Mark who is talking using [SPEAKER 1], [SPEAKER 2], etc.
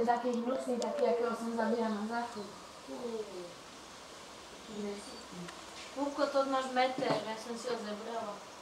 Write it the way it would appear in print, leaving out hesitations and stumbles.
[SPEAKER 1] taký hnusný, taký, akého som zabila na záchod. Púbko, to máš meter, ja som si ho zebrala.